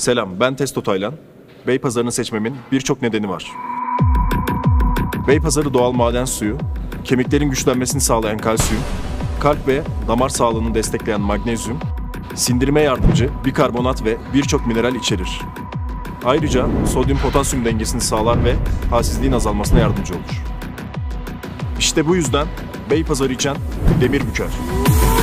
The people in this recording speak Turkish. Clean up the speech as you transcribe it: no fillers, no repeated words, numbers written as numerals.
Selam, ben Testo Taylan. Beypazarı'nı seçmemin birçok nedeni var. Beypazarı doğal maden suyu, kemiklerin güçlenmesini sağlayan kalsiyum, kalp ve damar sağlığını destekleyen magnezyum, sindirime yardımcı bikarbonat ve birçok mineral içerir. Ayrıca sodyum-potasyum dengesini sağlar ve halsizliğin azalmasına yardımcı olur. İşte bu yüzden Beypazarı içen demir büker.